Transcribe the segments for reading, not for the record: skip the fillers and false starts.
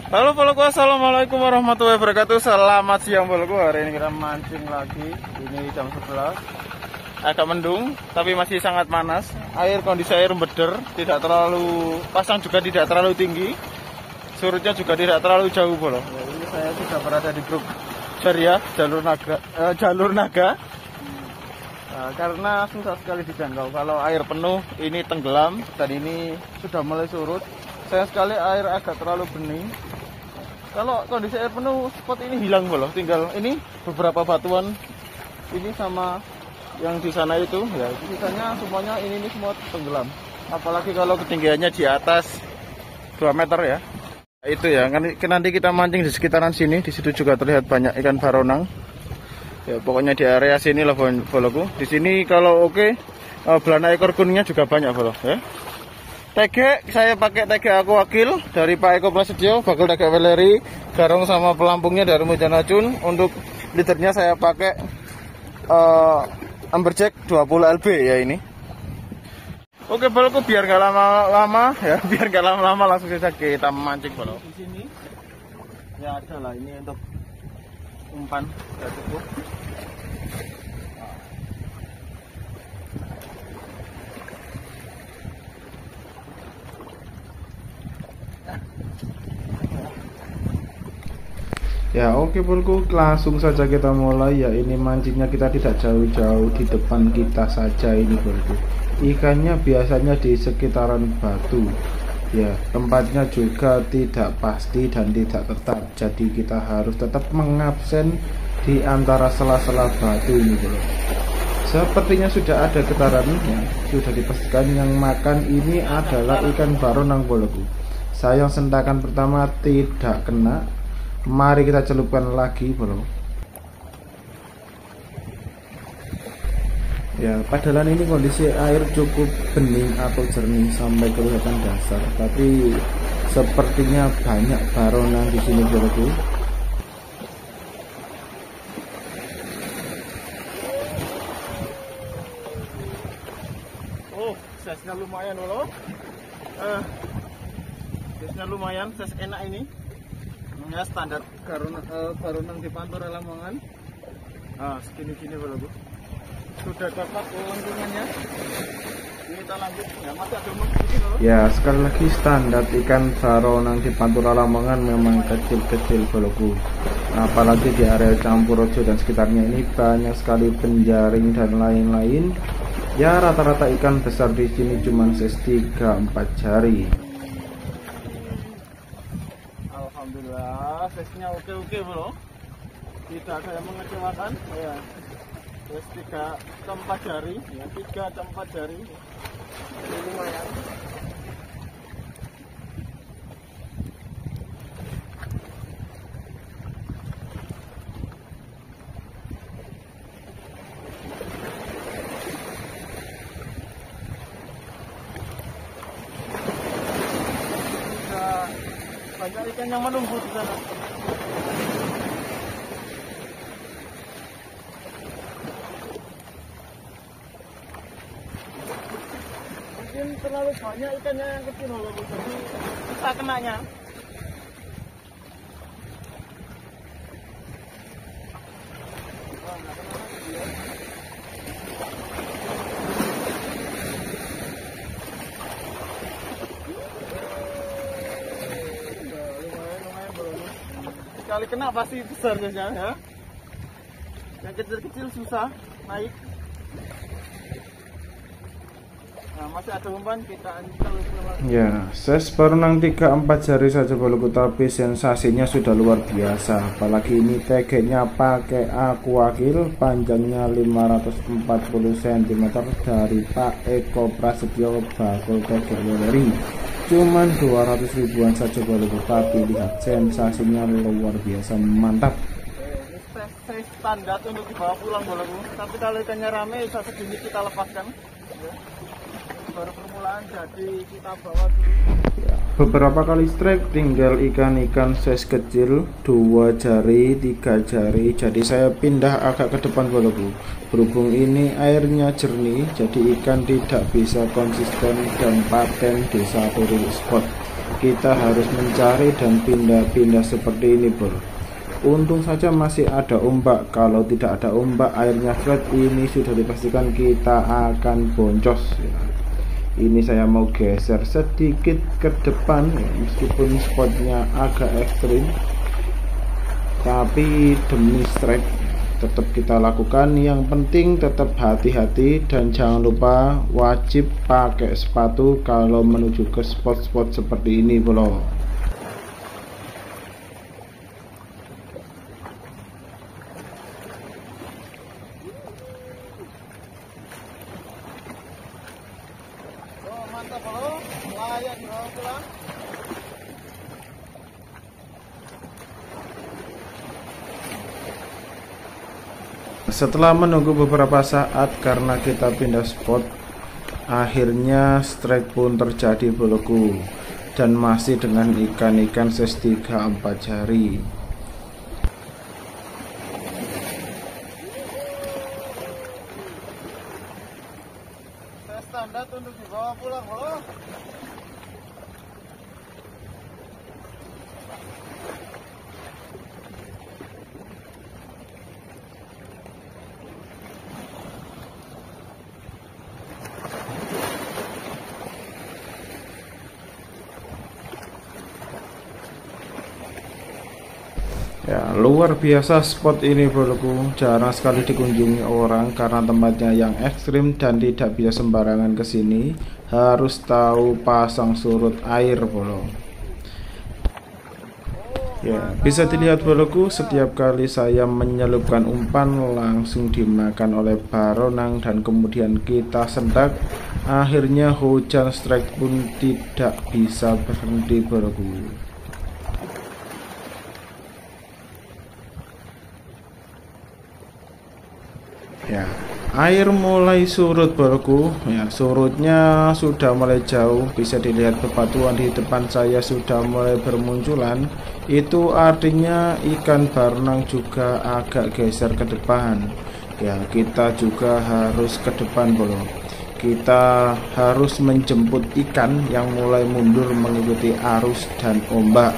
Halo boloku, assalamualaikum warahmatullahi wabarakatuh. Selamat siang boloku. Hari ini kita mancing lagi. Ini jam 11. Agak mendung, tapi masih sangat panas. Kondisi air beder, tidak terlalu pasang juga tidak terlalu tinggi. Surutnya juga tidak terlalu jauh bolo. Ini saya sudah berada di grup Jariah jalur naga. Nah, karena susah sekali dijangkau. Kalau air penuh ini tenggelam dan ini sudah mulai surut. Sayang sekali air agak terlalu bening. Kalau kondisi air penuh, spot ini hilang bolo. Tinggal ini beberapa batuan ini sama yang di sana itu, ya sisanya semuanya ini semua tenggelam. Apalagi kalau ketinggiannya di atas 2 meter ya. Itu ya, nanti kita mancing di sekitaran sini. Di situ juga terlihat banyak ikan baronang. Ya pokoknya di area sini lah boloku. Di sini kalau oke, belana ekor kuningnya juga banyak bolo ya. TG saya pakai TG Aku Wakil dari Pak Eko Prasetyo, bakal TG Weleri, garong sama pelampungnya dari Mujanacun. Untuk leadernya saya pakai Amberjack 20 LB ya ini. Oke boloku, biar nggak lama-lama ya, biar nggak lama-lama langsung saja kita mancing bolo. Di sini ya ada lah ini untuk umpan ya cukup. Ya oke boloku, langsung saja kita mulai ya. Ini mancingnya kita tidak jauh-jauh, di depan kita saja ini boloku. Ikannya biasanya di sekitaran batu ya, tempatnya juga tidak pasti dan tidak tetap, jadi kita harus tetap mengabsen di antara sela-sela batu ini boloku. Sepertinya sudah ada getarannya, sudah dipastikan yang makan ini adalah ikan baronang boloku. Sayang sentakan pertama tidak kena. Mari kita celupkan lagi bro. Ya padahal ini kondisi air cukup bening atau jernih sampai kelihatan dasar, tapi sepertinya banyak baronang di sini bro. Oh, size-nya lumayan bro. Size-nya lumayan, size enak ini. Ya standar baronang di Pantura Lamongan. Segini-gini boloku. Sudah dapat keuntungannya. Kita lanjut ya, masih ada sedikit. Ya sekali lagi standar ikan baronang di Pantura Lamongan memang kecil-kecil boloku. Apalagi di area Campurojo dan sekitarnya ini banyak sekali penjaring dan lain-lain. Ya rata-rata ikan besar di sini cuma size 3-4 jari. Alhamdulillah, size-nya oke bro. Tidak ada yang mengecewakan ya. Terus 3-4 jari ya, 3-4 jari. Ini lumayan. Banyak ikan yang menunggu di sana. Mungkin terlalu banyak ikannya yang kecil loh, jadi susah kenanya. Kali kena pasti besar ya. Yang kecil-kecil susah naik. Nah, masih ada umpan, kita ya, size baronang 3-4 jari saja boloku, tapi sensasinya sudah luar biasa. Apalagi ini TG-nya pakai Aku Wakil, panjangnya 540 cm dari Pak Eko Prasetyo, bakul TG Weleri. Cuman 200 ribuan saja boloku, tapi lihat sensasinya luar biasa, mantap. Ini standar untuk dibawa pulang boloku, tapi kalau ikannya rame bisa segini kita lepaskan ya. Baru permulaan, jadi kita bawa dulu ya. Beberapa kali strike tinggal ikan-ikan size kecil 2 jari 3 jari, jadi saya pindah agak ke depan boloku. Berhubung ini airnya jernih, jadi ikan tidak bisa konsisten dan paten di satu spot. kita harus mencari dan pindah-pindah seperti ini bro. Untung saja masih ada ombak. Kalau tidak ada ombak, airnya flat, ini sudah dipastikan kita akan boncos ya. Ini saya mau geser sedikit ke depan ya, meskipun spotnya agak ekstrim, tapi demi strike tetap kita lakukan. Yang penting tetap hati-hati dan jangan lupa wajib pakai sepatu kalau menuju ke spot-spot seperti ini bro. Mantap bro, layak dibawa pulang. Setelah menunggu beberapa saat karena kita pindah spot, akhirnya strike pun terjadi boloku, dan masih dengan ikan-ikan size 3-4 jari. Saya standar untuk dibawa pulang bro. Ya, luar biasa spot ini boloku, jarang sekali dikunjungi orang karena tempatnya yang ekstrim dan tidak bisa sembarangan ke sini. Harus tahu pasang surut air bolo. Ya, bisa dilihat boloku, setiap kali saya menyelupkan umpan langsung dimakan oleh baronang dan kemudian kita sendak. Akhirnya hujan strike pun tidak bisa berhenti boloku. Ya, air mulai surut boroku ya, surutnya sudah mulai jauh, bisa dilihat bebatuan di depan saya sudah mulai bermunculan. Itu artinya ikan baronang juga agak geser ke depan ya. Kita juga harus ke depan bro, kita harus menjemput ikan yang mulai mundur mengikuti arus dan ombak.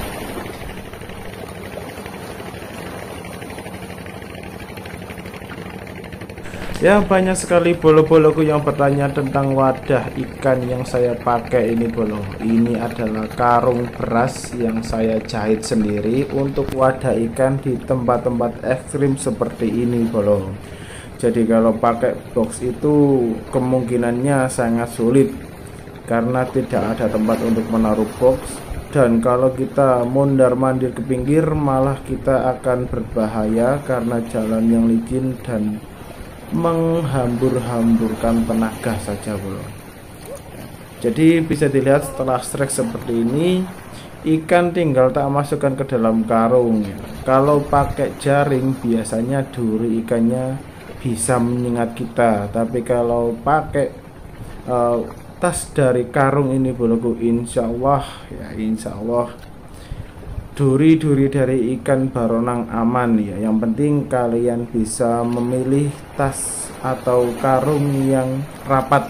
Ya, banyak sekali bolo-boloku yang bertanya tentang wadah ikan yang saya pakai ini bolo. Ini adalah karung beras yang saya jahit sendiri untuk wadah ikan di tempat-tempat ekstrim seperti ini bolo. Jadi kalau pakai box itu kemungkinannya sangat sulit karena tidak ada tempat untuk menaruh box. Dan kalau kita mondar-mandir ke pinggir malah kita akan berbahaya karena jalan yang licin dan menghambur-hamburkan tenaga saja bro. Jadi bisa dilihat setelah strike seperti ini, ikan tinggal tak masukkan ke dalam karung ya. Kalau pakai jaring biasanya duri ikannya bisa menyengat kita, tapi kalau pakai tas dari karung ini boloku, insya Allah ya, insya Allah duri-duri dari ikan baronang aman ya. Yang penting kalian bisa memilih tas atau karung yang rapat.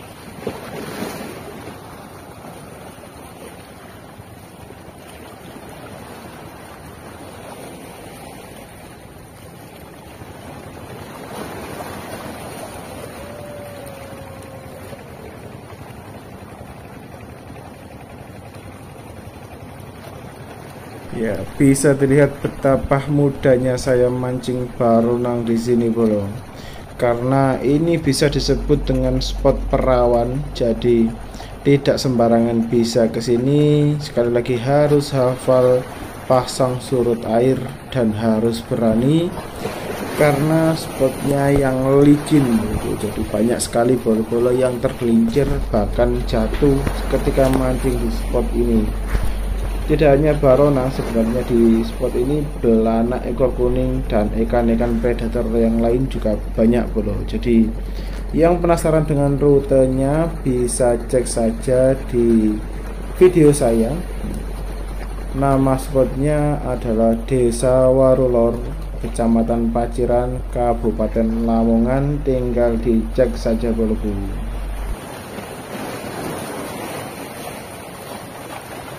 Ya, bisa dilihat betapa mudahnya saya mancing baronang di sini bro. Karena ini bisa disebut dengan spot perawan, jadi tidak sembarangan bisa ke sini. Sekali lagi harus hafal pasang surut air dan harus berani karena spotnya yang licin gitu. Jadi banyak sekali bolo-bolo yang tergelincir bahkan jatuh ketika mancing di spot ini. Tidak hanya baronang, sebenarnya di spot ini belanak ekor kuning dan ikan-ikan predator yang lain juga banyak bro. Jadi yang penasaran dengan rutenya bisa cek saja di video saya. Nama spotnya adalah Desa Warulor, Kecamatan Paciran, Kabupaten Lamongan. Tinggal dicek saja bro.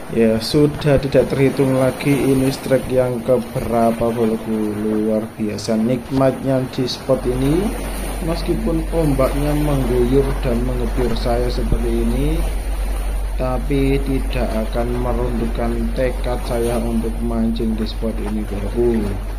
Ya sudah tidak terhitung lagi ini strike yang keberapa boloku. Luar biasa nikmatnya di spot ini. Meskipun ombaknya mengguyur dan mengebir saya seperti ini, tapi tidak akan meruntuhkan tekad saya untuk mancing di spot ini boloku.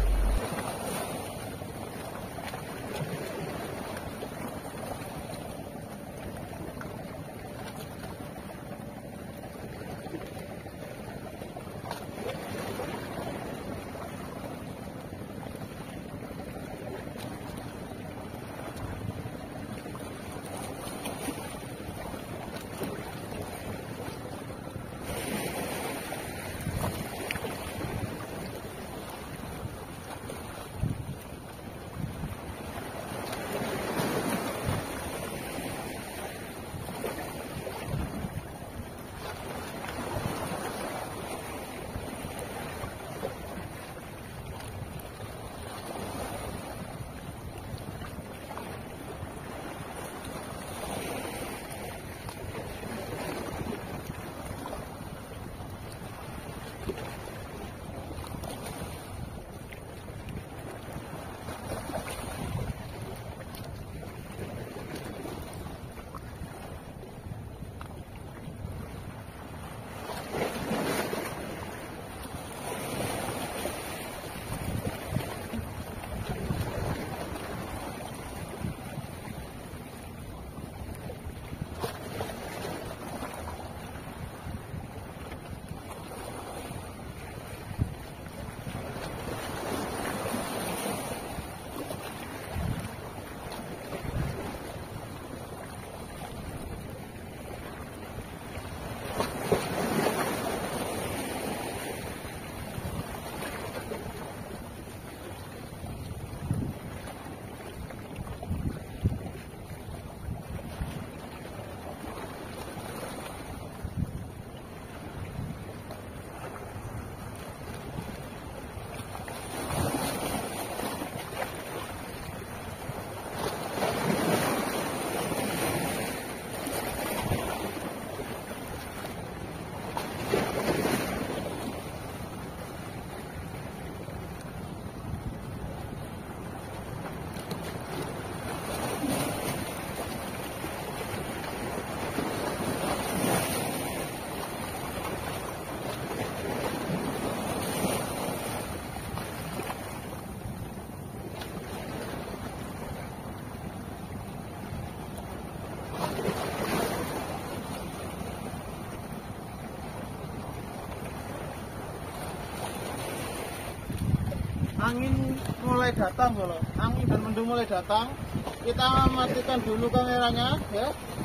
Angin mulai datang loh, angin dan mendung mulai datang. Kita matikan dulu kameranya ya,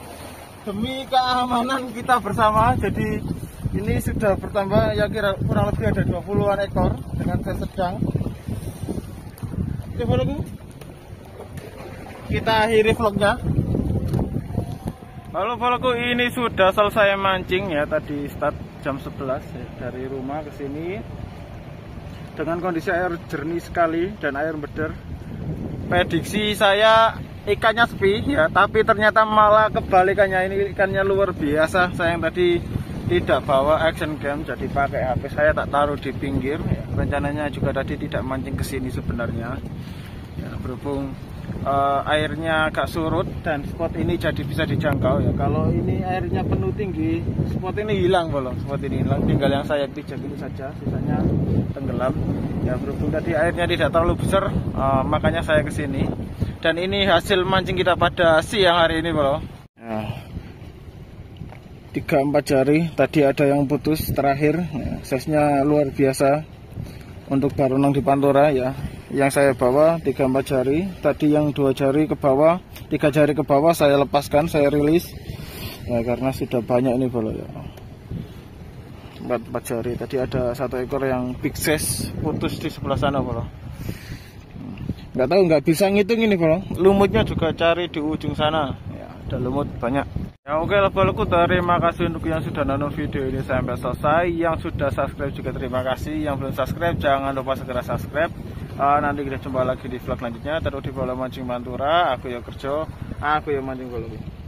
demi keamanan kita bersama. Jadi ini sudah bertambah ya, kira kurang lebih ada 20-an ekor dengan saya sedang. Oke boloku, kita akhiri vlognya. Halo boloku, ini sudah selesai mancing ya, tadi start jam 11 ya, dari rumah ke sini dengan kondisi air jernih sekali dan air beder. Prediksi saya ikannya sepi ya, tapi ternyata malah kebalikannya, ini ikannya luar biasa. Saya yang tadi tidak bawa action cam, jadi pakai HP saya tak taruh di pinggir ya. Rencananya juga tadi tidak mancing ke sini sebenarnya ya, berhubung airnya agak surut dan spot ini jadi bisa dijangkau ya. Kalau ini airnya penuh tinggi, spot ini hilang bolo, spot ini hilang, tinggal yang saya pijak itu saja, sisanya tenggelam ya. Berhubung tadi airnya tidak terlalu besar, makanya saya kesini. Dan ini hasil mancing kita pada siang hari ini bolo ya. 3-4 jari, tadi ada yang putus terakhir ya, size-nya luar biasa untuk barunang di Pantura ya. Yang saya bawa 3-4 jari, tadi yang 2 jari ke bawah, 3 jari ke bawah saya lepaskan, saya rilis ya, karena sudah banyak ini bolo ya. 4 jari, tadi ada 1 ekor yang big size putus di sebelah sana bolo. Nggak tahu, nggak bisa ngitung ini bolo, lumutnya juga cari di ujung sana ya, ada lumut banyak ya. Oke lah boloku, terima kasih untuk yang sudah nonton video ini sampai selesai. Yang sudah subscribe juga terima kasih, yang belum subscribe jangan lupa segera subscribe. Nanti kita jumpa lagi di vlog selanjutnya, terus di Bola Mancing Pantura. Aku ya kerja, aku ya mancing boloku.